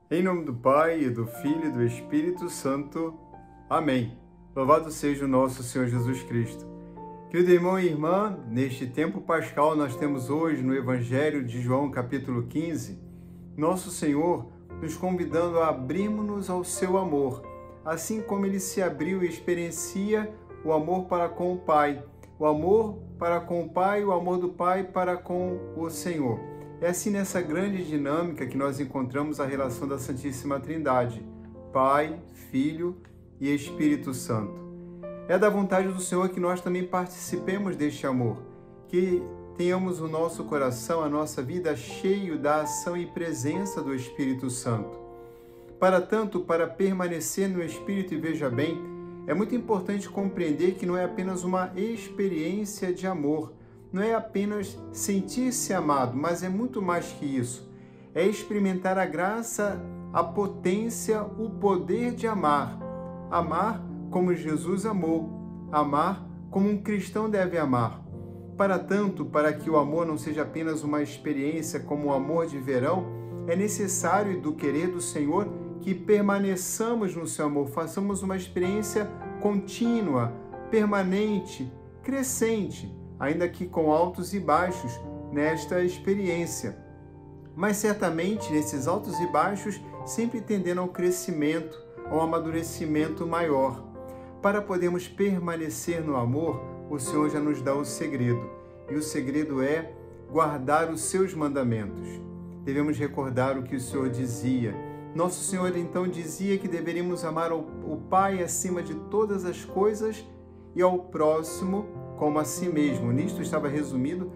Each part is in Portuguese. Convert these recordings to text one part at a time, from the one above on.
Em nome do Pai, e do Filho e do Espírito Santo. Amém. Louvado seja o nosso Senhor Jesus Cristo. Querido irmão e irmã, neste tempo pascal nós temos hoje no Evangelho de João, capítulo 15, nosso Senhor nos convidando a abrirmos-nos ao seu amor, assim como ele se abriu e experiencia o amor para com o Pai, o amor para com o Pai, o amor do Pai para com o Senhor. É assim nessa grande dinâmica que nós encontramos a relação da Santíssima Trindade, Pai, Filho e Espírito Santo. É da vontade do Senhor que nós também participemos deste amor, que tenhamos o nosso coração, a nossa vida cheio da ação e presença do Espírito Santo. Para tanto, para permanecer no Espírito, e veja bem, é muito importante compreender que não é apenas uma experiência de amor, não é apenas sentir-se amado, mas é muito mais que isso. É experimentar a graça, a potência, o poder de amar. Amar como Jesus amou. Amar como um cristão deve amar. Para tanto, para que o amor não seja apenas uma experiência como o amor de verão, é necessário do querer do Senhor que permaneçamos no seu amor, façamos uma experiência contínua, permanente, crescente, ainda que com altos e baixos nesta experiência. Mas certamente nesses altos e baixos sempre tendendo ao crescimento, ao amadurecimento maior. Para podermos permanecer no amor, o Senhor já nos dá o segredo. E o segredo é guardar os seus mandamentos. Devemos recordar o que o Senhor dizia. Nosso Senhor então dizia que deveríamos amar o Pai acima de todas as coisas e ao próximo como a si mesmo. Nisto estava resumido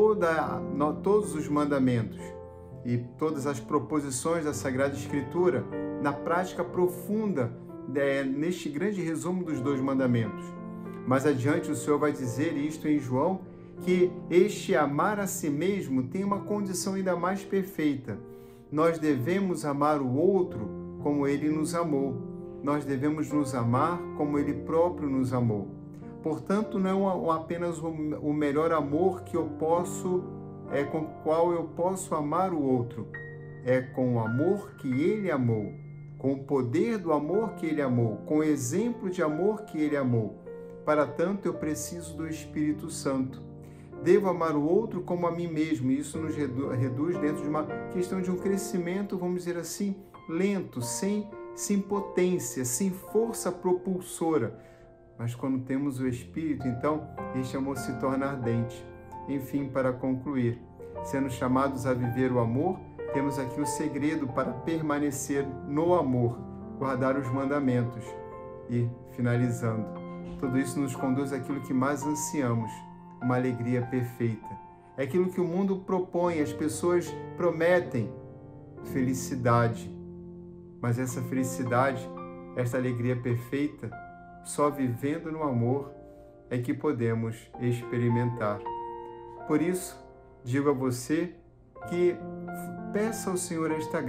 todos os mandamentos e todas as proposições da Sagrada Escritura na prática profunda neste grande resumo dos 2 mandamentos. Mais adiante o Senhor vai dizer isto em João, que este amar a si mesmo tem uma condição ainda mais perfeita. Nós devemos amar o outro como ele nos amou. Nós devemos nos amar como ele próprio nos amou. Portanto, não é apenas o melhor amor que eu posso, com o qual eu posso amar o outro. É com o amor que ele amou, com o poder do amor que ele amou, com o exemplo de amor que ele amou. Para tanto, eu preciso do Espírito Santo. Devo amar o outro como a mim mesmo. Isso nos reduz dentro de uma questão de um crescimento, vamos dizer assim, lento, sem potência, sem força propulsora. Mas quando temos o Espírito, então, este amor se torna ardente. Enfim, para concluir, sendo chamados a viver o amor, temos aqui o segredo para permanecer no amor, guardar os mandamentos. E, finalizando, tudo isso nos conduz àquilo que mais ansiamos, uma alegria perfeita. É aquilo que o mundo propõe, as pessoas prometem, felicidade. Mas essa felicidade, essa alegria perfeita, só vivendo no amor é que podemos experimentar. Por isso, digo a você que peça ao Senhor esta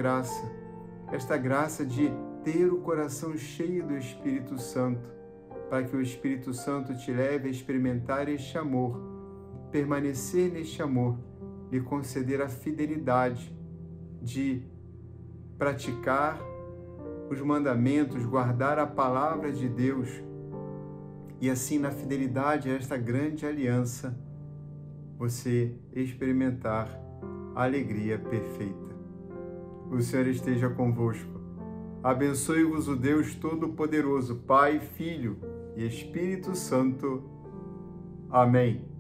graça de ter o coração cheio do Espírito Santo, para que o Espírito Santo te leve a experimentar este amor, permanecer neste amor, lhe conceder a fidelidade de praticar os mandamentos, guardar a palavra de Deus, e assim na fidelidade a esta grande aliança, você experimentar a alegria perfeita. O Senhor esteja convosco. Abençoe-vos o Deus Todo-Poderoso, Pai, Filho e Espírito Santo. Amém.